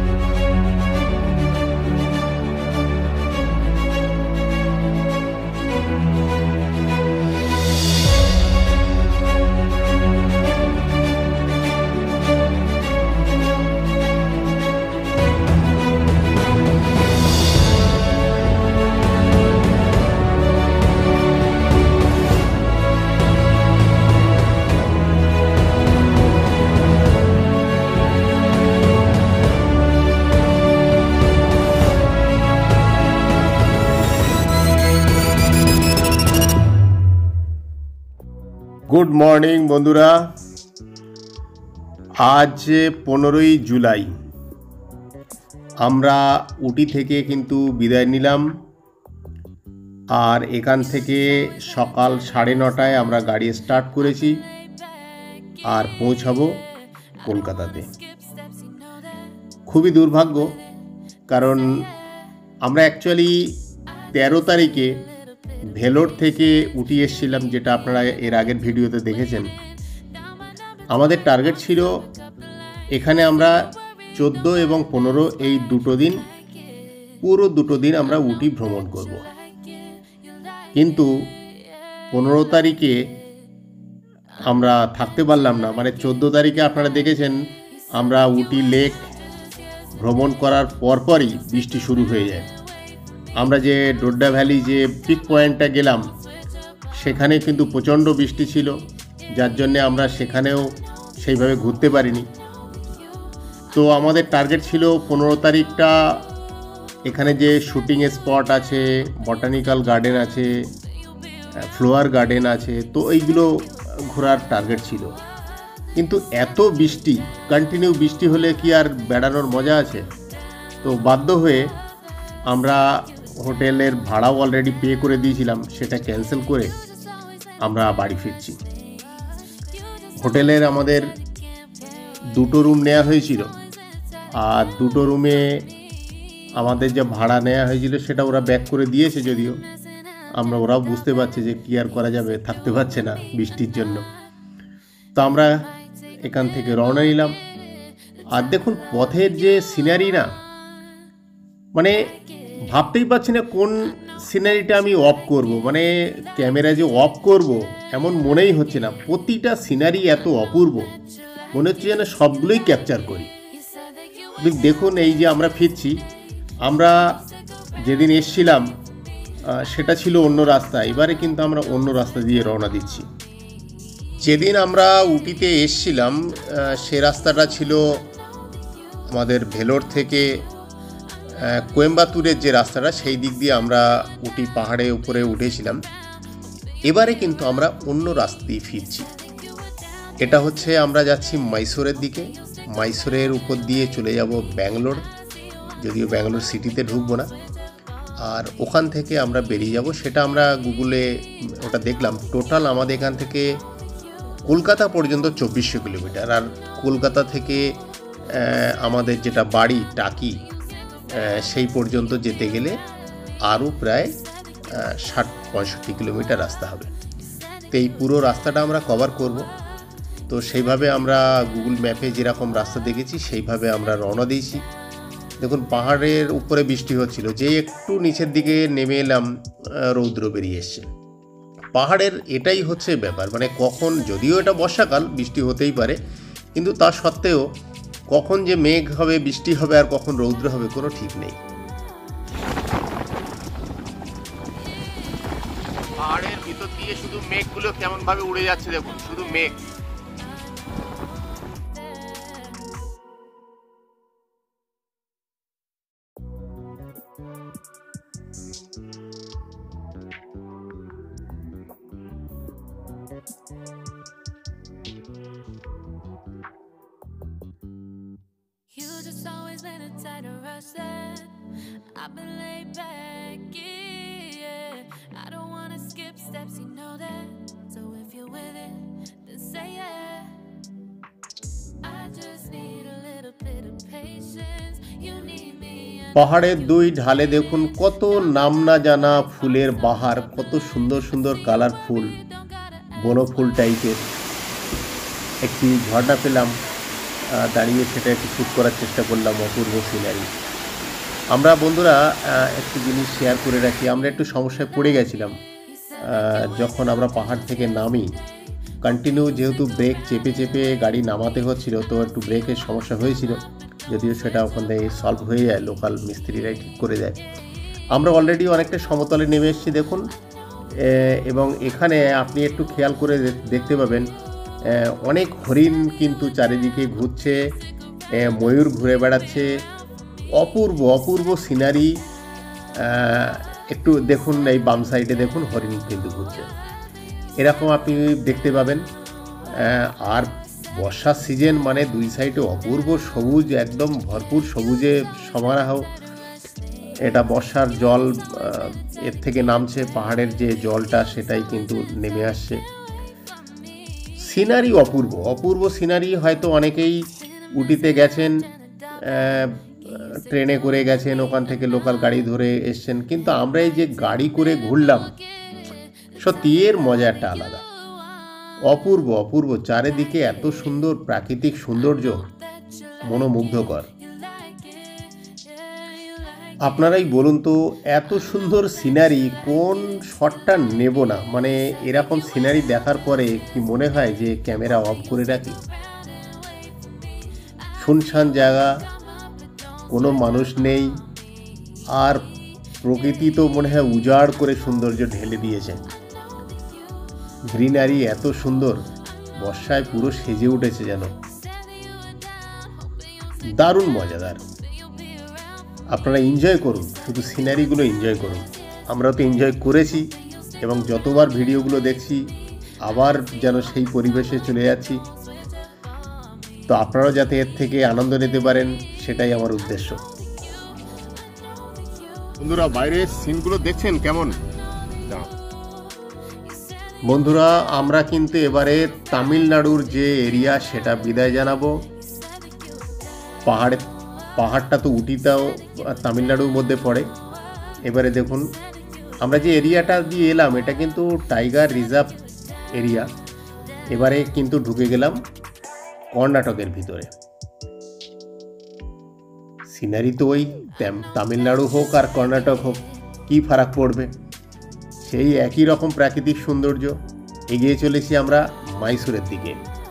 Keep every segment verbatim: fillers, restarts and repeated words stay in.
Good morning बंधुरा आज पंद्रह जुलाई आमरा उटी थेके किन्तु विदाय निलाम और एखान थेके सकाल साढ़े नटाय आमरा गाड़ी स्टार्ट करेছি और पौंछाबो कलकाताते। खूबই दुर्भाग्य कारण आमरा एक्चुअली तेरह तारीखे भेलोर थेके उठी एसेছিলাম যেটা আপনারা এর আগের ভিডিওতে দেখেছেন। আমাদের টার্গেট ছিল এখানে আমরা চোদ্দো এবং পনেরো এই দুটো দিন পুরো দুটো দিন আমরা উটি ভ্রমণ করব, কিন্তু পনেরো তারিখে আমরা থাকতে পারলাম না। মানে চোদ্দো তারিখে আপনারা দেখেছেন আমরা উটি লেক ভ্রমণ করার পরপরই বৃষ্টি শুরু হয়ে যায়। আমরা যে ডোড্ডা ভ্যালি যে পিক পয়েন্টটা গেলাম সেখানে কিন্তু প্রচণ্ড বৃষ্টি ছিল, যার জন্যে আমরা সেখানেও সেইভাবে ঘুরতে পারিনি। তো আমাদের টার্গেট ছিল পনেরো তারিখটা এখানে যে শুটিং স্পট আছে, বটানিক্যাল গার্ডেন আছে, ফ্লাওয়ার গার্ডেন আছে, তো এইগুলো ঘোরার টার্গেট ছিল। কিন্তু এত বৃষ্টি, কন্টিনিউ বৃষ্টি হলে কি আর বেড়ানোর মজা আছে? তো বাধ্য হয়ে আমরা হোটেলের ভাড়াও অলরেডি পে করে দিয়েছিলাম, সেটা ক্যান্সেল করে আমরা বাড়ি ফিরছি। হোটেলের আমাদের দুটো রুম নেওয়া হয়েছিল আর দুটো রুমে আমাদের যে ভাড়া নেওয়া হয়েছিল সেটা ওরা ব্যাক করে দিয়েছে, যদিও আমরা ওরাও বুঝতে পারছে যে কী আর করা যাবে, থাকতে পারছে না বৃষ্টির জন্য। তো আমরা এখান থেকে রওনা নিলাম। আর দেখুন পথের যে সিনারি না, মানে ভাবতেই পারছি না কোন সিনারিটা আমি অফ করব, মানে ক্যামেরা যে অফ করব এমন মনেই হচ্ছে না। প্রতিটা সিনারি এত অপূর্ব, মনে হচ্ছে যেন সবগুলোই ক্যাপচার করি। দেখুন এই যে আমরা ফিরছি, আমরা যেদিন এসছিলাম সেটা ছিল অন্য রাস্তা, এবারে কিন্তু আমরা অন্য রাস্তা দিয়ে রওনা দিচ্ছি। যেদিন আমরা উটিতে এসছিলাম সে রাস্তাটা ছিল আমাদের ভেলোর থেকে কোয়েম্বাতুরের যে রাস্তাটা, সেই দিক দিয়ে আমরা উটি পাহাড়ের উপরে উঠেছিলাম। এবারে কিন্তু আমরা অন্য রাস্তা দিয়ে ফিরছি। এটা হচ্ছে আমরা যাচ্ছি মাইসোরের দিকে, মাইসোরের উপর দিয়ে চলে যাব ব্যাঙ্গালোর, যদিও ব্যাঙ্গালোর সিটিতে ঢুকবো না। আর ওখান থেকে আমরা বেরিয়ে যাব, সেটা আমরা গুগলে ওটা দেখলাম। টোটাল আমাদের এখান থেকে কলকাতা পর্যন্ত চব্বিশশো কিলোমিটার, আর কলকাতা থেকে আমাদের যেটা বাড়ি টাকি সেই পর্যন্ত যেতে গেলে আরও প্রায় ষাট পঁয়ষট্টি কিলোমিটার রাস্তা হবে। তো এই পুরো রাস্তাটা আমরা কভার করব। তো সেইভাবে আমরা গুগল ম্যাপে যেরকম রাস্তা দেখেছি সেইভাবে আমরা রওনা দিয়েছি। দেখুন পাহাড়ের উপরে বৃষ্টি হচ্ছিল, যে একটু নিচের দিকে নেমে এলাম রৌদ্র বেরিয়ে এসছে। পাহাড়ের এটাই হচ্ছে ব্যাপার, মানে কখন, যদিও এটা বর্ষাকাল বৃষ্টি হতেই পারে, কিন্তু তা সত্ত্বেও কখন যে মেঘ হবে, বৃষ্টি হবে, আর কখন রৌদ্র হবে কোনো ঠিক নেই। পাহাড়ের ভিতর দিয়ে শুধু মেঘগুলো কেমন ভাবে উড়ে যাচ্ছে, দেখুন শুধু মেঘ। I've been laid back, yeah. I don't wanna skip steps, you know that. So if you're with it, then say yeah. I just need a little bit of patience. You need me. পাহাড়ের দুই ঢালে দেখুন কত নাম না জানা ফুলের বাহার, কত সুন্দর সুন্দর কালারফুল বনফুল টাইপের। একটি ঝর্ণা পেলাম, দাঁড়িয়ে সেটা একটু শ্যুট করার চেষ্টা করলাম, অপূর্ব সিনারি। আমরা বন্ধুরা একটু জিনিস শেয়ার করে রাখি, আমরা একটু সমস্যায় পড়ে গেছিলাম যখন আমরা পাহাড় থেকে নামি। কন্টিনিউ যেহেতু ব্রেক চেপে চেপে গাড়ি নামাতে হচ্ছিল, তো একটু ব্রেকের সমস্যা হয়েছিল, যদিও সেটা ওখান থেকে সলভ হয়ে যায়, লোকাল মিস্ত্রিরাই ঠিক করে দেয়। আমরা অলরেডি অনেকটা সমতলে নেমে এসেছি দেখুন, এবং এখানে আপনি একটু খেয়াল করে দেখতে পাবেন অনেক হরিণ কিন্তু চারিদিকে ঘুরছে, ময়ূর ঘুরে বেড়াচ্ছে, অপূর্ব অপূর্ব সিনারি। একটু দেখুন এই বাম সাইডে দেখুন হরিণ কিন্তু ঘুরছে, এরকম আপনি দেখতে পাবেন। আর বর্ষার সিজন মানে দুই সাইডে অপূর্ব সবুজ, একদম ভরপুর সবুজে সমারোহ। এটা বর্ষার জল এর থেকে নামছে, পাহাড়ের যে জলটা সেটাই কিন্তু নেমে আসছে। সিনারি অপূর্ব অপূর্ব সিনারি। হয়তো অনেকেই উটিতে গেছেন, ট্রেনে করে গেছেন, ওখান থেকে লোকাল গাড়ি ধরে এসছেন, কিন্তু আমরা এই যে গাড়ি করে ঘুরলাম, সত্যি এর মজা একটা আলাদা। অপূর্ব অপূর্ব চারিদিকে এত সুন্দর প্রাকৃতিক সৌন্দর্য, মনোমুগ্ধকর। আপনারাই বলুন তো, এত সুন্দর সিনারি কোন শটটা নেব না? মানে এরকম সিনারি দেখার পরে কি মনে হয় যে ক্যামেরা অফ করে রাখি? শুনশান জায়গা, কোনো মানুষ নেই, আর প্রকৃতি তো মনে হয় উজাড় করে সৌন্দর্য ঢেলে দিয়েছে। গ্রিনারি এত সুন্দর, বর্ষায় পুরো সেজে উঠেছে যেন, দারুণ মজাদার। আপনারা এনজয় করুন, শুধু সিনারিগুলো এনজয় করুন। আমরা তো এনজয় করেছি, এবং যতবার ভিডিওগুলো দেখছি আবার যেন সেই পরিবেশে চলে যাচ্ছি। তো আপনারাও যাতে এর থেকে আনন্দ নিতে পারেন, সেটাই আমার উদ্দেশ্য। বন্ধুরা বাইরের সিনগুলো দেখছেন কেমন? বন্ধুরা আমরা কিন্তু এবারে তামিলনাড়ুর যে এরিয়া সেটা বিদায় জানাবো। পাহাড়ে পাহাড়টা তো উটিটাও তামিলনাড়ুর মধ্যে পড়ে। এবারে দেখুন আমরা যে এরিয়াটা দিয়ে এলাম, এটা কিন্তু টাইগার রিজার্ভ এরিয়া। এবারে কিন্তু ঢুকে গেলাম কর্ণাটকের ভিতরে। সিনারি তো ওই তামিলনাড়ু হোক আর কর্ণাটক হোক, কী ফারাক পড়বে, সেই একই রকম প্রাকৃতিক সৌন্দর্য। এগিয়ে চলেছি আমরা মাইসুরের দিকে।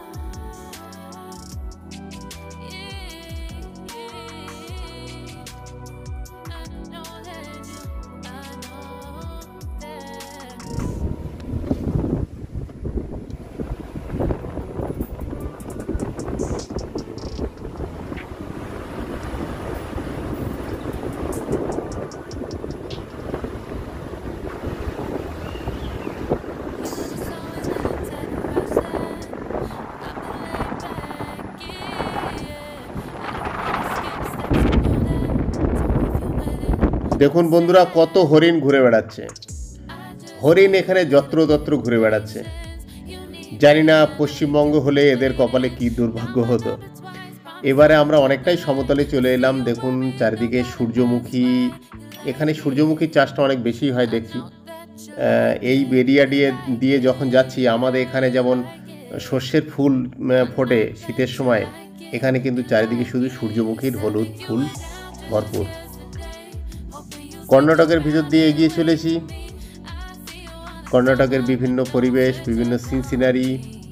দেখুন বন্ধুরা কত হরিণ ঘুরে বেড়াচ্ছে। হরিণ এখানে যত্রতত্র ঘুরে বেড়াচ্ছে। জানি না পশ্চিমবঙ্গ হলে এদের কপালে কি দুর্ভাগ্য হতো। এবারে আমরা অনেকটাই সমতলে চলে এলাম। দেখুন চারিদিকে সূর্যমুখী, এখানে সূর্যমুখীর চাষটা অনেক বেশি হয় দেখছি। এই এরিয়া দিয়ে দিয়ে যখন যাচ্ছি, আমাদের এখানে যেমন সর্ষের ফুল ফোটে শীতের সময়, এখানে কিন্তু চারিদিকে শুধু সূর্যমুখীর হলুদ ফুল ভরপুর। কর্ণাটকের ভিতর দিয়ে এগিয়ে চলেছি। কর্ণাটকের বিভিন্ন পরিবেশ, বিভিন্ন সিন সিনারি।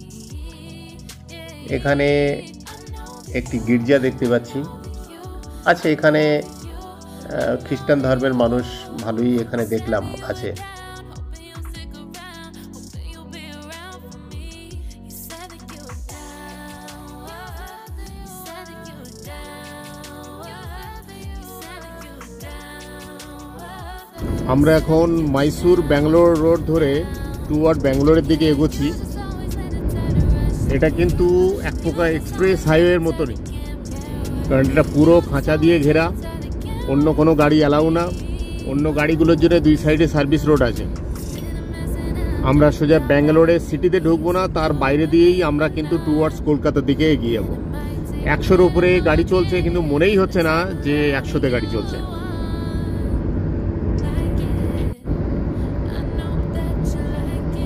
এখানে একটি গির্জা দেখতে পাচ্ছি। আচ্ছা, এখানে খ্রিস্টান ধর্মের মানুষ ভালোই এখানে দেখলাম আছে। আমরা এখন মাইসুর ব্যাঙ্গালোর রোড ধরে টুয়ার্ড ব্যাঙ্গালোরের দিকে এগোচ্ছি। এটা কিন্তু এক প্রকার এক্সপ্রেস হাইওয়ের মতনই, কারণ এটা পুরো খাঁচা দিয়ে ঘেরা, অন্য কোনো গাড়ি অ্যালাউ না। অন্য গাড়িগুলোর জন্য দুই সাইডে সার্ভিস রোড আছে। আমরা সোজা ব্যাঙ্গালোরের সিটিতে ঢুকবো না, তার বাইরে দিয়েই আমরা কিন্তু টুয়ার্ডস কলকাতার দিকে এগিয়ে যাবো। একশোর উপরে গাড়ি চলছে, কিন্তু মনেই হচ্ছে না যে একশোতে গাড়ি চলছে।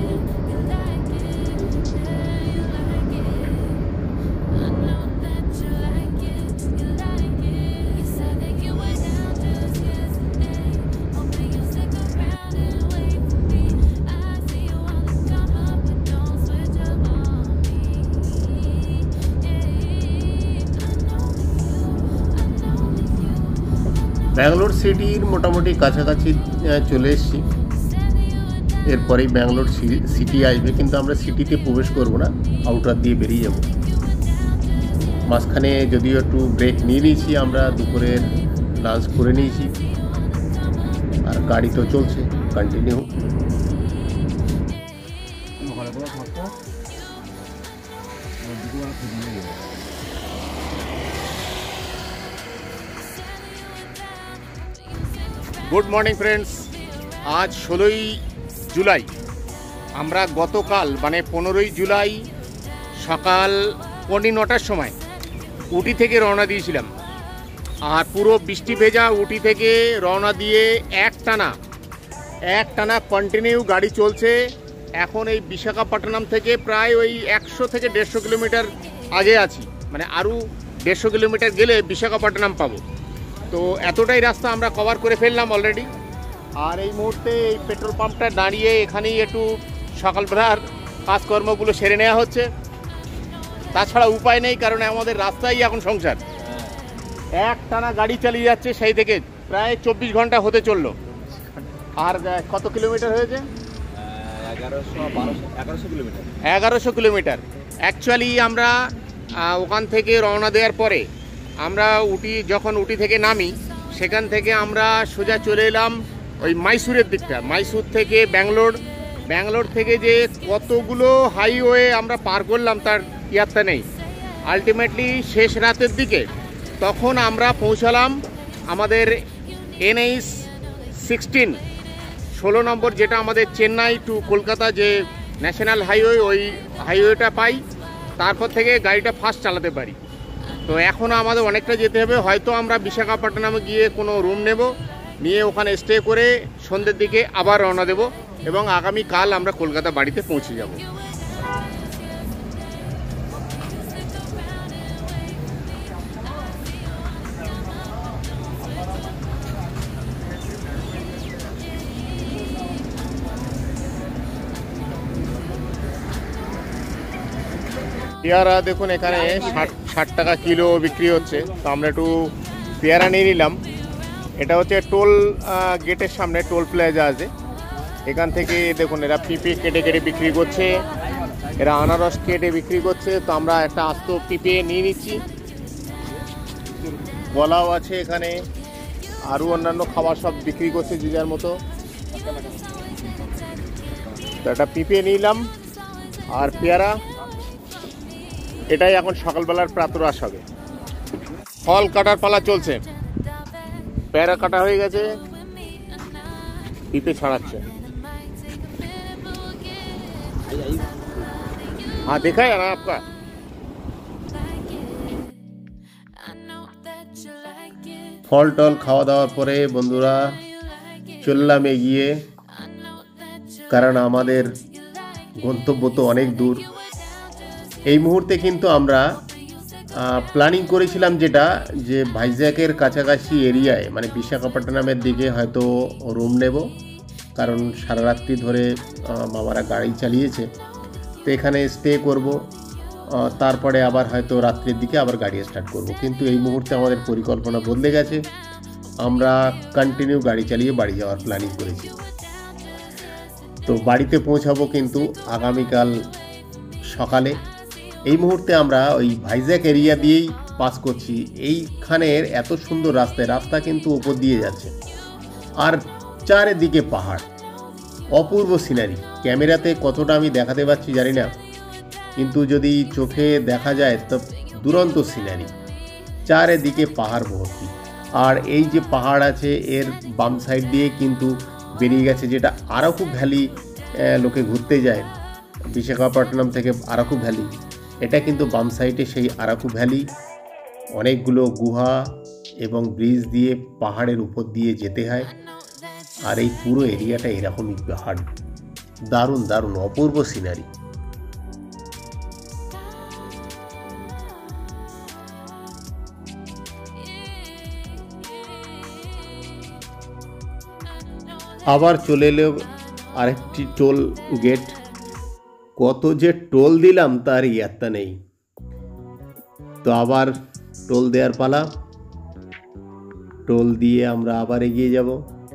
I know that you Bangalore সিটির মোটামুটি কাছাকাছি চলে এসেছি। এরপরেই ব্যাঙ্গালোর সিটি আসবে, কিন্তু আমরা সিটিতে প্রবেশ করব না, আউটার দিয়ে বেরিয়ে যাব। মাঝখানে যদিও একটু ব্রেক নিয়ে নিয়েছি, আমরা দুপুরের লাঞ্চ করে নিয়েছি, আর গাড়ি তো চলছে কন্টিনিউ। গুড মর্নিং ফ্রেন্ডস, আজ ষোলোই জুলাই। আমরা গতকাল মানে পনেরোই জুলাই সকাল পৌনে নটার সময় উটি থেকে রওনা দিয়েছিলাম, আর পুরো বৃষ্টি ভেজা উটি থেকে রওনা দিয়ে এক টানা এক টানা কন্টিনিউ গাড়ি চলছে। এখন এই বিশাখাপট্টনম থেকে প্রায় ওই একশো থেকে দেড়শো কিলোমিটার আগে আছি, মানে আরও দেড়শো কিলোমিটার গেলে বিশাখাপট্টনম পাবো। তো এতটাই রাস্তা আমরা কভার করে ফেললাম অলরেডি। আর এই মুহূর্তে এই পেট্রোল পাম্পটা দাঁড়িয়ে এখানেই একটু সকালবেলার কাজকর্মগুলো সেরে নেওয়া হচ্ছে। তাছাড়া উপায় নেই, কারণ আমাদের রাস্তাই এখন সংসার। এক টানা গাড়ি চালিয়ে যাচ্ছে সেই থেকে প্রায় চব্বিশ ঘন্টা হতে চললো। আর কত কিলোমিটার হয়েছে? এগারোশো কিলোমিটার। অ্যাকচুয়ালি আমরা ওখান থেকে রওনা দেওয়ার পরে আমরা উটি যখন উটি থেকে নামি, সেখান থেকে আমরা সোজা চলে এলাম ওই মাইসুরের দিকটা। মাইসুর থেকে ব্যাঙ্গালোর, ব্যাঙ্গালোর থেকে যে কতগুলো হাইওয়ে আমরা পার করলাম তার ইয়াত্তা নেই। আলটিমেটলি শেষ রাতের দিকে তখন আমরা পৌঁছালাম আমাদের এনএইচ সিক্সটিন ষোলো নম্বর, যেটা আমাদের চেন্নাই টু কলকাতা যে ন্যাশনাল হাইওয়ে, ওই হাইওয়েটা পাই। তারপর থেকে গাড়িটা ফাস্ট চালাতে পারি। তো এখনও আমাদের অনেকটা যেতে হবে। হয়তো আমরা বিশাখাপট্টনমে গিয়ে কোনো রুম নেব, নিয়ে ওখানে স্টে করে সন্ধ্যের দিকে আবার রওনা দেব, এবং আগামীকাল আমরা কলকাতা বাড়িতে পৌঁছে যাব। পেয়ারা দেখুন এখানে ষাট ষাট টাকা কিলো বিক্রি হচ্ছে। তো আমরা একটু পেয়ারা নিয়ে নিলাম। এটা হচ্ছে টোল গেটের সামনে, টোল প্লাজা আছে। এখান থেকে দেখুন এরা পিঁপে কেটে কেটে বিক্রি করছে, এরা আনারস কেটে বিক্রি করছে। তো আমরা একটা আস্ত পিঁপে নিয়ে নিচ্ছি। কলাও আছে এখানে, আরও অন্যান্য খাবার সব বিক্রি করছে যে যার মতো। তো একটা পিঁপে নিলাম আর পেয়ারা। এটাই এখন সকালবেলার প্রাতরাশ হবে। ফল কাটার পালা চলছে, পেয়ারা কাটা হয়ে গেছে, পিঁপে ছাড়াচ্ছে। হ্যাঁ দেখায় না আপকা। ফল টল খাওয়া দাওয়ার পরে বন্ধুরা চললাম এগিয়ে, কারণ আমাদের গন্তব্য তো অনেক দূর। এই মুহূর্তে কিন্তু আমরা প্ল্যানিং করেছিলাম যেটা, যে ভাইজ্যাকের কাছাকাছি এরিয়ায় মানে বিশাখাপট্টনমের দিকে হয়তো রুম নেব, কারণ সারা রাত্রি ধরে মামারা গাড়ি চালিয়েছে। তো এখানে স্টে করব, তারপরে আবার হয়তো রাত্রির দিকে আবার গাড়ি স্টার্ট করব। কিন্তু এই মুহূর্তে আমাদের পরিকল্পনা বদলে গেছে, আমরা কন্টিনিউ গাড়ি চালিয়ে বাড়ি যাওয়ার প্ল্যানিং করেছি। তো বাড়িতে পৌঁছাবো কিন্তু আগামীকাল সকালে। এই মুহূর্তে আমরা ওই ভাইজ্যাক এরিয়া দিয়েই পাস করছি। এইখানের এত সুন্দর রাস্তায়, রাস্তা কিন্তু উপর দিয়ে যাচ্ছে, আর চারিদিকে পাহাড়, অপূর্ব সিনারি। ক্যামেরাতে কতটা আমি দেখাতে পারছি জানি না, কিন্তু যদি চোখে দেখা যায় তো দুরন্ত সিনারি, চারিদিকে পাহাড় ভর্তি। আর এই যে পাহাড় আছে এর বাম সাইড দিয়ে কিন্তু বেরিয়ে গেছে যেটা আরাকু ভ্যালি, লোকে ঘুরতে যায় বিশাখাপট্টনম থেকে আরাকু ভ্যালি। এটা কিন্তু বাম সাইডে সেই আরাকু ভ্যালি। অনেকগুলো গুহা এবং ব্রিজ দিয়ে পাহাড়ের উপর দিয়ে যেতে হয়। আর এই পুরো এরিয়াটা এরকমই পাহাড়, দারুণ দারুণ অপূর্ব সিনারি। আবার চলে এলো আরেকটি টোল গেট। কত যে টোল দিলাম তার ইয়াত্তা নেই। তো আবার টোল দেওয়ার পালা। টোল দিয়ে আমরা আবার এগিয়ে যাব।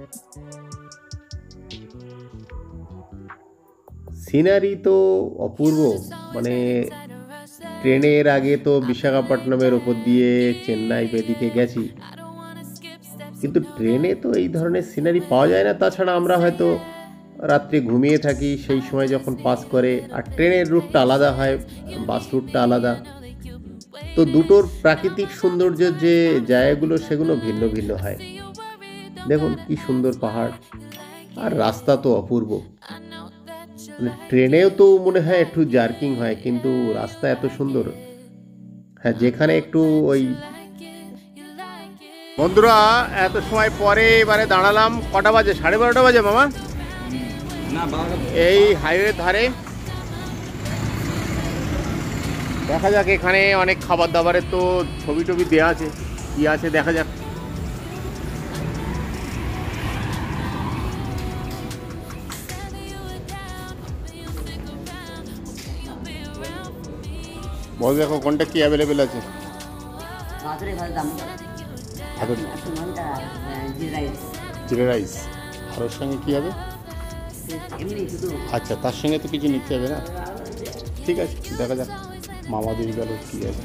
সিনারি তো অপূর্ব, মানে ট্রেনের আগে তো বিশাখাপট্টনমের ওপর দিয়ে চেন্নাই বেদিকে গেছি, কিন্তু ট্রেনে তো এই ধরনের সিনারি পাওয়া যায় না। তাছাড়া আমরা হয়তো রাত্রে ঘুমিয়ে থাকি সেই সময় যখন পাস করে, আর ট্রেনের রুটটা আলাদা হয়, বাস রুটটা আলাদা, তো দুটোর প্রাকৃতিক সৌন্দর্যের যে জায়গাগুলো সেগুলো ভিন্ন ভিন্ন হয়। দেখুন কি সুন্দর পাহাড়, আর রাস্তা তো অপূর্ব। মানে ট্রেনেও তো মনে হয় একটু জার্কিং হয়, কিন্তু রাস্তা এত সুন্দর। হ্যাঁ, যেখানে একটু ওই বন্ধুরা এত সময় পরে এবারে দাঁড়ালাম, কটা বাজে? সাড়ে বারোটা বাজে মামা, এই হাইওয়ের ধারে। দেখা যাক, এখানে অনেক খাবার দাবারের তো ছবি টবি দেওয়া আছে, কি আছে দেখা যাক। বল দেখো কোনটা কি অ্যাভেলেবেল আছে। জিরা রাইস, আর ওর সঙ্গে কী হবে? আচ্ছা, তার সঙ্গে তো কিছু নিতে হবে না। ঠিক আছে, দেখা যাক মামাদের গেল কী আছে।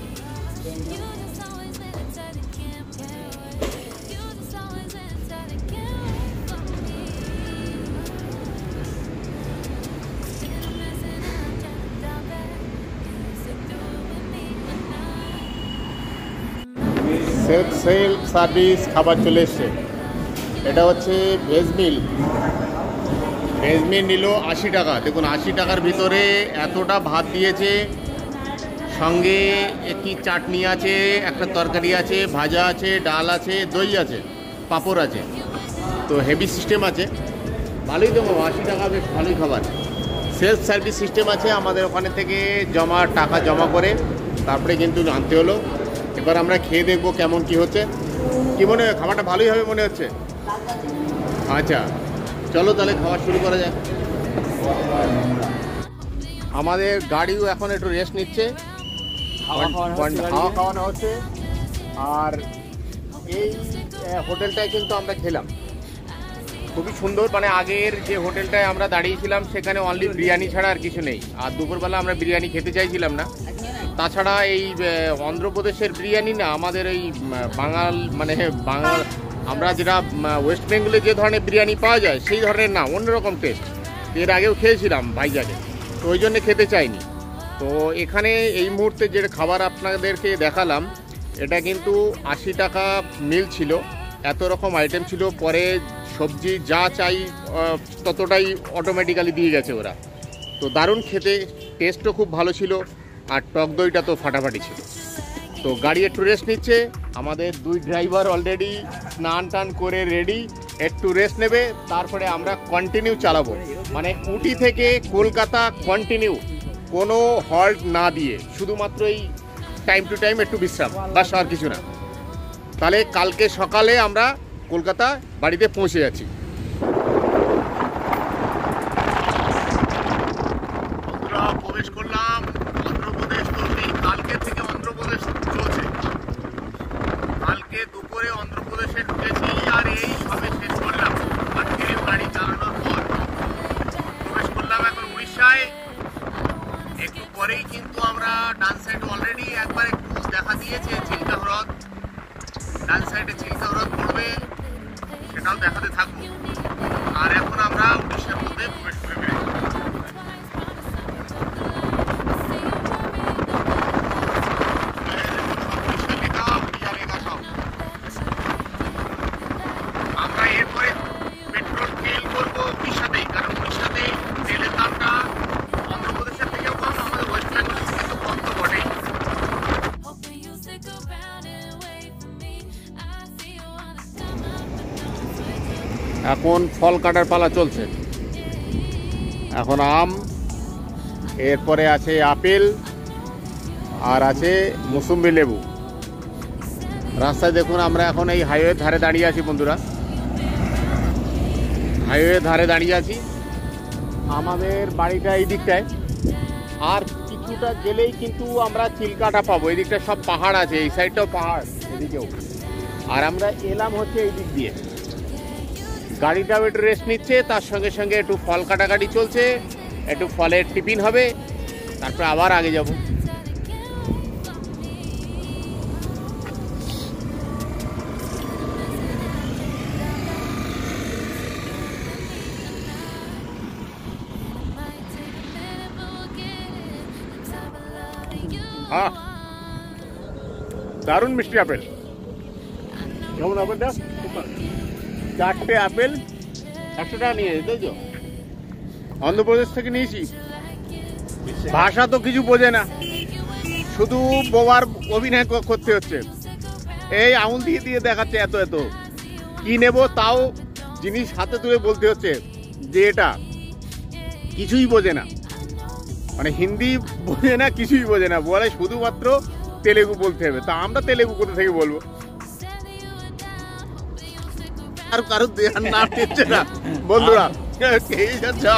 সেলফ সেলফ সার্ভিস খাবার চলে এসছে। এটা হচ্ছে ভেজ মিল। ভেজ মিল নিল আশি টাকা। দেখুন আশি টাকার ভিতরে এতটা ভাত দিয়েছে, সঙ্গে একটি চাটনি আছে, একটা তরকারি আছে, ভাজা আছে, ডাল আছে, দই আছে, পাঁপড় আছে। তো হেভি সিস্টেম আছে, ভালোই দেবো। আশি টাকা বেশ ভালোই খাবার। সেলফ সার্ভিস সিস্টেম আছে, আমাদের ওখানে থেকে জমা টাকা জমা করে তারপরে কিন্তু আনতে হলো। এবার আমরা খেয়ে দেখবো কেমন কি হচ্ছে। কি মনে হয়, খাবারটা ভালোই হবে মনে হচ্ছে? আচ্ছা চলো তাহলে খাওয়া শুরু করা যাক। আমাদের গাড়িও এখন একটু রেস্ট নিচ্ছে, খাওয়া খাওয়ানো হচ্ছে। আর এই হোটেলটায় কিন্তু আমরা খেলাম, খুবই সুন্দর। মানে আগের যে হোটেলটায় আমরা দাঁড়িয়েছিলাম সেখানে অনলি বিরিয়ানি ছাড়া আর কিছু নেই। আর দুপুরবেলা আমরা বিরিয়ানি খেতে চাইছিলাম না। তাছাড়া এই অন্ধ্রপ্রদেশের বিরিয়ানি না, আমাদের এই বাঙাল মানে বাঙাল আমরা যেটা ওয়েস্ট বেঙ্গলে যে ধরনের বিরিয়ানি পাওয়া যায় সেই ধরনের না, অন্যরকম টেস্ট। এর আগেও খেয়েছিলাম ভাইজাগে, তো ওই জন্যে খেতে চাইনি। তো এখানে এই মুহূর্তে যে খাবার আপনাদেরকে দেখালাম, এটা কিন্তু আশি টাকা মিল ছিল, এত রকম আইটেম ছিল। পরে সবজি যা চাই ততটাই অটোমেটিক্যালি দিয়ে গেছে ওরা। তো দারুণ খেতে, টেস্টও খুব ভালো ছিল, আর টক দইটা তো ফাটাফাটি ছিল। তো গাড়ি একটু রেস্ট নিচ্ছে, আমাদের দুই ড্রাইভার অলরেডি স্নান টান করে রেডি, একটু রেস্ট নেবে, তারপরে আমরা কন্টিনিউ চালাবো। মানে উটি থেকে কলকাতা কন্টিনিউ, কোনো হল্ট না দিয়ে, শুধুমাত্র এই টাইম টু টাইম একটু বিশ্রাম, বাস আর কিছু না। তাহলে কালকে সকালে আমরা কলকাতা বাড়িতে পৌঁছে যাচ্ছি। প্রবেশ করলাম অন্ধ্রপ্রদেশ। তো কালকে থেকে অন্ধ্রপ্রদেশ চলছে, কালকে দুপুরে অন্ধ্রপ্রদেশে ঢুকেছি, আর এই সবে শেষ করলাম। আজকে গাড়ি চালানোর পর প্রবেশ করলাম এখন উড়িষ্যায়। একটু পরেই কিন্তু আমরা ডান সাইড অলরেডি একবার একটু দেখা দিয়েছে চিল্কা হ্রদ, ডান সাইডে চিল্কা হ্রদ পড়বে, সেটাও দেখাতে থাকবো। আর এখন আমরা উড়িষ্যার মধ্যে প্রবেশ করে বেরিয়েছি। আমরা এরপরে পেট্রোল তেল করবো উড়িষ্যাতেই, কারণ উড়িষ্যাতে তেলের দামটা অন্ধ্রপ্রদেশের থেকেও কম, আমাদের ওয়েস্ট বেঙ্গল কিন্তু কম তো বটেই। এখন ফল কাটার পালা চলছে। এখন আম, এরপরে আছে আপেল, আর আছে মৌসুম্বি লেবু। রাস্তায় দেখুন, আমরা এখন এই হাইওয়ের ধারে দাঁড়িয়ে আছি বন্ধুরা, হাইওয়ের ধারে দাঁড়িয়ে আছি। আমাদের বাড়িটা এই দিকটায়, আর কিছুটা গেলেই কিন্তু আমরা চিল্কাটা পাবো। এই দিকটা সব পাহাড় আছে, এই সাইডটাও পাহাড়, এদিকেও। আর আমরা এলাম হচ্ছে এই দিক দিয়ে। গাড়িটাও একটু রেস্ট নিচ্ছে, তার সঙ্গে সঙ্গে একটু ফল কাটাকাটি চলছে, একটু ফলের টিফিন হবে, তারপরে আবার আগে যাব। হ্যাঁ, দারুণ মিষ্টি আপেল। কেমন আপেলটা? চারটে আপেল একশো টাকা নিয়ে যেত। তো অন্ধ্রপ্রদেশ থেকে নিয়েছি। ভাষা তো কিছু বোঝে না, শুধু বোবার অভিনয় করতে হচ্ছে। এই আঙুল দিয়ে দিয়ে দেখাচ্ছে এত এত কি নেব, তাও জিনিস হাতে তুলে বলতে হচ্ছে যে এটা কিছুই বোঝে না, মানে হিন্দি বোঝে না, কিছুই বোঝে না, বলে শুধুমাত্র তেলেগু বলতে হবে। তা আমরা তেলেগু কোথা থেকে বলবো? আর কারো ধ্যান না দিচ্ছে না বন্ধুরা। এই যাচ্ছে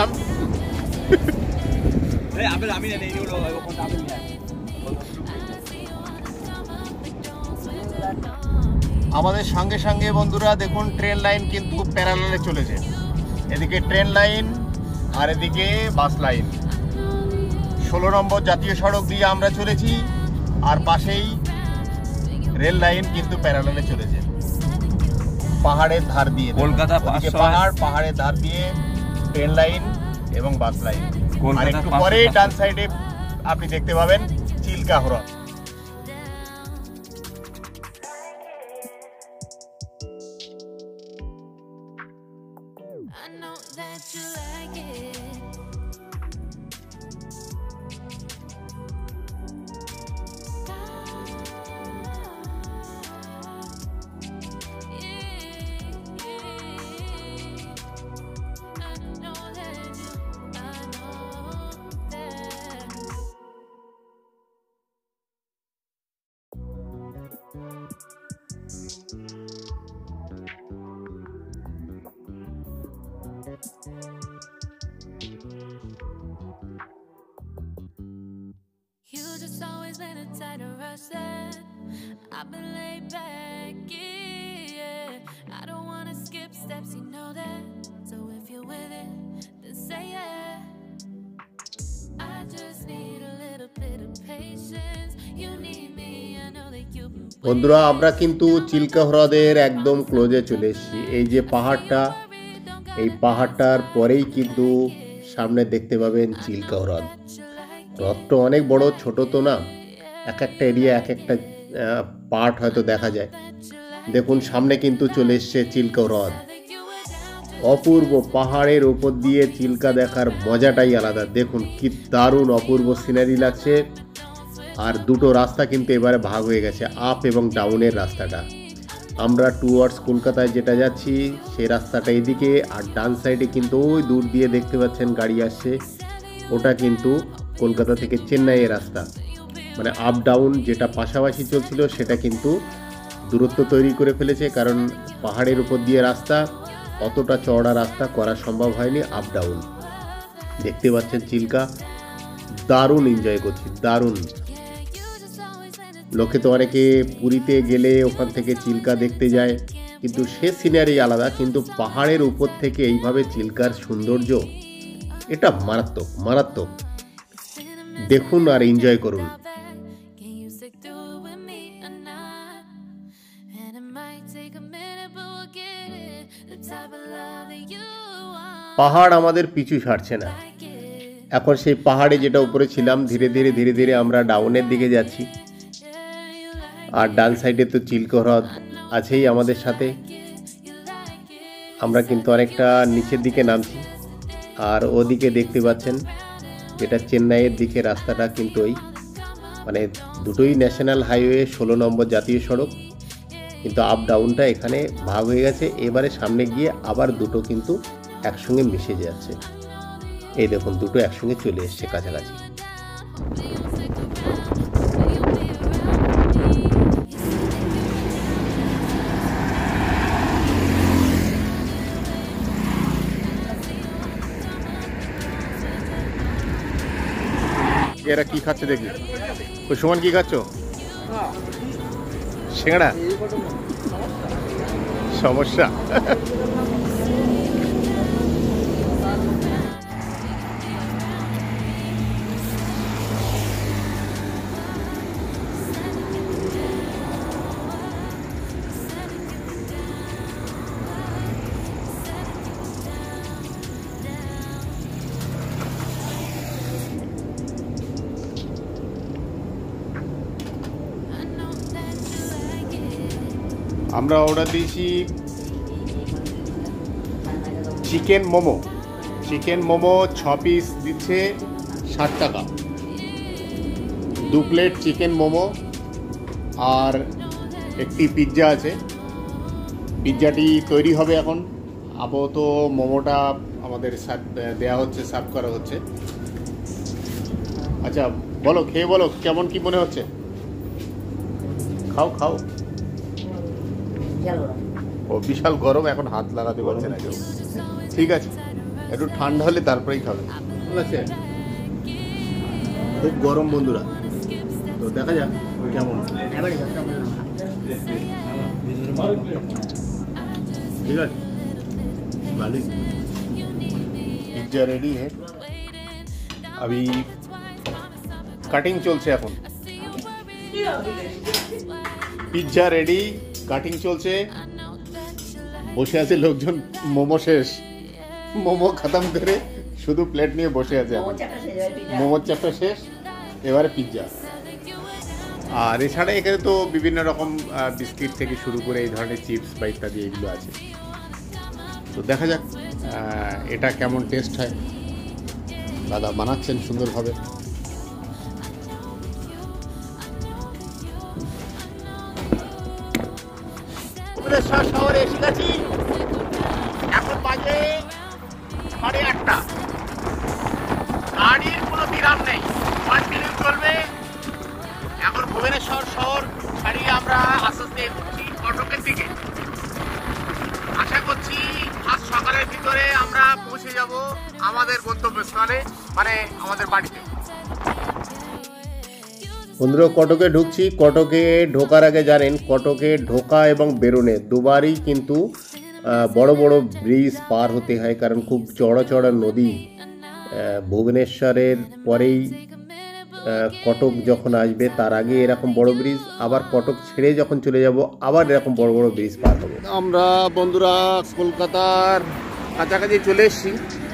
আমাদের সঙ্গে সঙ্গে বন্ধুরা দেখুন ট্রেন লাইন কিন্তু প্যারালালে চলেছে। এদিকে ট্রেন লাইন আর এদিকে বাস লাইন। ষোলো নম্বর জাতীয় সড়ক দিয়ে আমরা চলেছি, আর পাশেই রেল লাইন কিন্তু প্যারালালে চলেছে পাহাড়ের ধার দিয়ে। কলকাতা পাহাড়, পাহাড়ের ধার দিয়ে ট্রেন লাইন এবং বাস লাইন। আর একটু পরে ডান সাইডে আপনি দেখতে পাবেন চিল্কা হ্রদ। You just always been a tighter rush that I've been laid back, yeah. I don't wanna skip steps, you know that. So if you're with it, then say yeah. I just need a little bit of patience. You need me, I know that you've been waiting. বন্ধুরা, আমরা কিন্তু চিল্কা হ্রদের একদম ক্লোজে চলে এসেছি। এই যে পাহাড়টা, এই পাহাড়টার পরেই কিন্তু সামনে দেখতে পাবেন চিল্কা হ্রদ। হ্রদটা অনেক বড়, ছোট তো না, এক একটা এরিয়া এক একটা পার্ট হয়তো দেখা যায়। দেখুন সামনে কিন্তু চলে এসছে চিল্কা হ্রদ। অপূর্ব পাহাড়ের উপর দিয়ে চিল্কা দেখার মজাটাই আলাদা। দেখুন কি দারুণ অপূর্ব সিনারি লাগছে। আর দুটো রাস্তা কিন্তু এবারে ভাগ হয়ে গেছে, আপ এবং ডাউনের রাস্তাটা। আমরা টুয়ার্ডস কলকাতায় যেটা যাচ্ছি সেই রাস্তাটা এদিকে, আর ডান সাইডে কিন্তু ওই দূর দিয়ে দেখতে পাচ্ছেন গাড়ি আসছে, ওটা কিন্তু কলকাতা থেকে চেন্নাইয়ের রাস্তা। মানে আপ ডাউন যেটা পাশাপাশি চলছিল সেটা কিন্তু দূরত্ব তৈরি করে ফেলেছে, কারণ পাহাড়ের উপর দিয়ে রাস্তা, অতটা চওড়া রাস্তা করা সম্ভব হয়নি আপ ডাউন। দেখতে পাচ্ছেন চিল্কা, দারুণ এনজয় করছি, দারুণ। লোকে তো অনেকে পুরীতে গেলে ওখান থেকে চিল্কা দেখতে যায়, কিন্তু সে সিনারি আলাদা। কিন্তু পাহাড়ের উপর থেকে এইভাবে চিল্কার সৌন্দর্য, এটা মারাত্মক মারাত্মক। দেখুন আর এনজয় করুন। পাহাড় আমাদের পিছু ছাড়ছে না। এখন সেই পাহাড়ে যেটা উপরে ছিলাম, ধীরে ধীরে ধীরে ধীরে আমরা ডাউনের দিকে যাচ্ছি। আর ডান সাইডে তো চিল্কা হ্রদ আছেই আমাদের সাথে। আমরা কিন্তু অনেকটা নিচের দিকে নামছি। আর ওদিকে দেখতে পাচ্ছেন যেটা চেন্নাইয়ের দিকে রাস্তাটা, কিন্তু ওই মানে দুটোই ন্যাশনাল হাইওয়ে, ষোলো নম্বর জাতীয় সড়ক, কিন্তু আপ ডাউনটা এখানে ভাগ হয়ে গেছে। এবারে সামনে গিয়ে আবার দুটো কিন্তু একসঙ্গে মিশে যাচ্ছে। এই দেখুন দুটো একসঙ্গে চলে এসছে কাছাকাছি। এরা কি খাচ্ছে দেখবি? ওই সমান কি খাচ্ছ? সিঙ্গাড়া। সমস্যা। আমরা অর্ডার দিয়েছি চিকেন মোমো। চিকেন মোমো ছ পিস দিচ্ছে ষাট টাকা, দু প্লেট চিকেন মোমো আর একটি পিৎজা আছে। পিৎজাটি তৈরি হবে এখন, আপাতত মোমোটা আমাদের দেয়া হচ্ছে, সার্ভ করা হচ্ছে। আচ্ছা বলো, খেয়ে বলো কেমন কি মনে হচ্ছে। খাও খাও। ও বিশাল গরম, এখন হাত লাগাতে পারছে না কেউ। ঠিক আছে, একটু ঠান্ডা হলে তারপরেই খাবে। ঠিক আছে, খুব গরম বন্ধুরা, তো দেখা যাক কেমন। ঠিক আছে, ভালোই। পিৎজা রেডি है, अभी কাটিং চলছে এখন। পিৎজা রেডি, কাটিং চলছে, বসে আছে লোকজন। মোমো শেষ, মোমো খতম করে শুধু প্লেট নিয়ে বসে আছে এখন। মোমোর চাপটা শেষ, এবারে পিৎজা। আর এছাড়া এখানে তো বিভিন্ন রকম বিস্কিট থেকে শুরু করে এই ধরনের চিপস বা ইত্যাদি এগুলো আছে। তো দেখা যাক এটা কেমন টেস্ট হয়। দাদা বানাচ্ছেন সুন্দরভাবে। শহরে এসে গেছি, এখন বাজে সাড়ে আটটা। গাড়ির কোনো বিরাম নেই, কন্টিনিউ চলবে। এখন ভুবনেশ্বর শহর ছাড়িয়ে আমরা আস্তে আস্তে এগোচ্ছি কটকের দিকে। আশা করছি আজ সকালের ভিতরে আমরা পৌঁছে যাব আমাদের গন্তব্যস্থলে, মানে আমাদের বাড়িতে। বন্ধুরা কটকে ঢুকছি। কটকে ঢোকার আগে জানেন, কটকে ঢোকা এবং বেরোনে দুবারই কিন্তু বড় বড় ব্রিজ পার হতে হয়, কারণ খুব চড়া চড়া নদী। ভুবনেশ্বরের পরেই কটক যখন আসবে তার আগে এরকম বড় ব্রিজ, আবার কটক ছেড়ে যখন চলে যাব আবার এরকম বড় বড় ব্রিজ পার হবে। আমরা বন্ধুরা কলকাতার কাছাকাছি চলে এসেছি।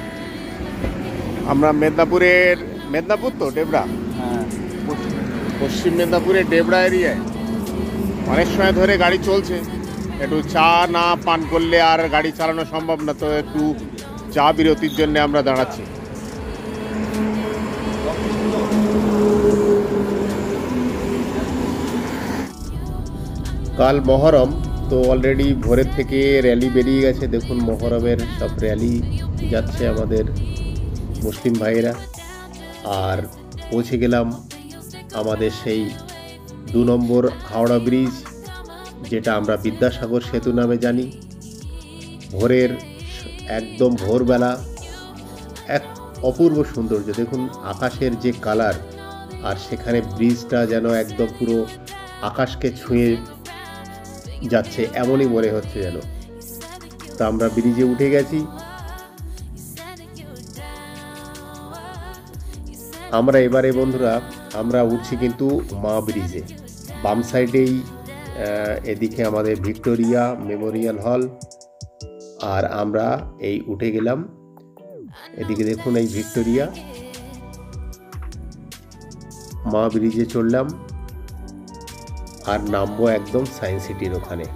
আমরা মেদিনীপুরের, মেদিনীপুর তো ডেবরা, পশ্চিম মেদিনীপুরের ডেবরা এরিয়ায় অনেক সময় ধরে গাড়ি চলছে। একটু চা না পান করলে আর গাড়ি চালানো সম্ভব না, তো একটু চা বিরতির জন্য আমরা দাঁড়াচ্ছি। কাল মহরম, তো অলরেডি ভোরের থেকে র্যালি বেরিয়ে গেছে। দেখুন মহরমের সব র্যালি যাচ্ছে আমাদের মুসলিম ভাইয়েরা। আর পৌঁছে গেলাম আমাদের সেই দু নম্বর হাওড়া ব্রিজ, যেটা আমরা বিদ্যাসাগর সেতু নামে জানি। ভোরের একদম ভোরবেলা এক অপূর্ব সৌন্দর্য। দেখুন আকাশের যে কালার, আর সেখানে ব্রিজটা যেন একদম পুরো আকাশকে ছুঁয়ে যাচ্ছে এমনই মনে হচ্ছে যেন। তো আমরা ব্রিজে উঠে গেছি। আমরা এবারে বন্ধুরা আমরা উঠছি কিন্তু মা ব্রিজে। বাম সাইডেই এদিকে আমাদের ভিক্টোরিয়া মেমোরিয়াল হল, আর আমরা এই উঠে গেলাম এদিকে। দেখুন এই ভিক্টোরিয়া, মা ব্রিজে চললাম আর নামবো একদম সায়েন্স সিটির ওখানে।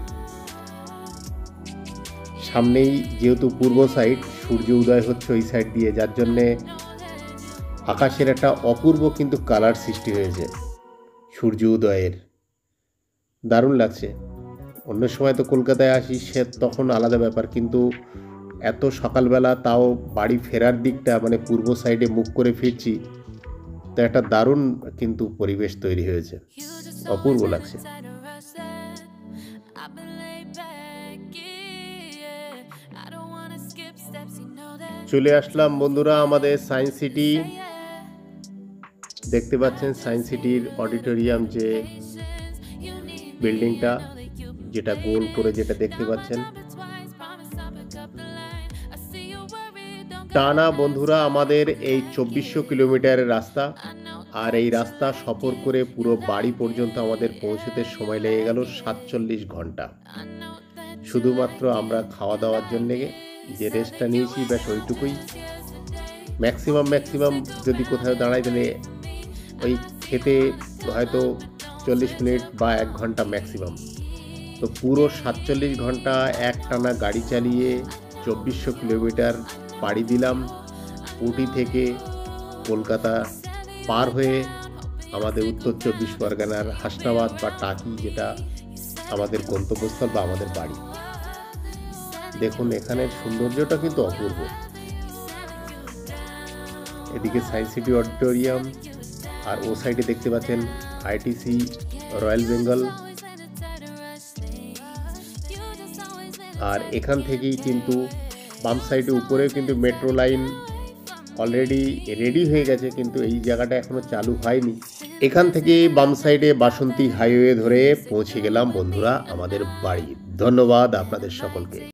সামনেই যেহেতু পূর্ব সাইড, সূর্য উদয় হচ্ছে ওই সাইড দিয়ে, যার জন্যে আকাশের একটা অপূর্ব কিন্তু কালার সৃষ্টি হয়েছে সূর্য উদয়ের। দারুণ লাগছে। অন্য সময় তো কলকাতায় আসি, সে তখন আলাদা ব্যাপার, কিন্তু এত সকালবেলা, তাও বাড়ি ফেরার দিকটা মানে পূর্ব সাইডে মুখ করে ফিরছি, তো একটা দারুণ কিন্তু পরিবেশ তৈরি হয়েছে, অপূর্ব লাগছে। চলে আসলাম বন্ধুরা আমাদের সায়েন্স সিটি। দেখতে পাচ্ছেন সায়েন্স সিটির অডিটোরিয়াম যে বিল্ডিংটা, যেটা গোল করে যেটা দেখতে পাচ্ছেন। টানা বন্ধুরা আমাদের এই চব্বিশশো কিলোমিটারের রাস্তা, আর এই রাস্তা সফর করে পুরো বাড়ি পর্যন্ত আমাদের পৌঁছতে সময় লেগে গেল সাতচল্লিশ ঘন্টা। শুধুমাত্র আমরা খাওয়া দাওয়ার জন্যে যে রেস্টটা নিয়েছি ব্যাস ওইটুকুই। ম্যাক্সিমাম ম্যাক্সিমাম যদি কোথাও দাঁড়াই তাহলে ওই খেতে হয়তো চল্লিশ মিনিট বা এক ঘন্টা ম্যাক্সিমাম। তো পুরো সাতচল্লিশ ঘন্টা এক টানা গাড়ি চালিয়ে চব্বিশশো কিলোমিটার পাড়ি দিলাম। উটি থেকে কলকাতা পার হয়ে আমাদের উত্তর চব্বিশ পরগনার হাসনাবাদ বা টাকি, যেটা আমাদের গন্তব্যস্থল বা আমাদের বাড়ি। দেখুন এখানের সৌন্দর্যটা কিন্তু অপূর্ব। এদিকে সায়েন্স সিটি অডিটোরিয়াম, আর ও সাইডে দেখতে পাচ্ছেন আইটিসি রয়্যাল বেঙ্গল। আর এখান থেকেই কিন্তু বাম সাইডে উপরেও কিন্তু মেট্রো লাইন অলরেডি রেডি হয়ে গেছে, কিন্তু এই জায়গাটা এখনো চালু হয়নি। এখান থেকে বাম সাইডে বাসন্তী হাইওয়ে ধরে পৌঁছে গেলাম বন্ধুরা আমাদের বাড়ি। ধন্যবাদ আপনাদের সকলকে।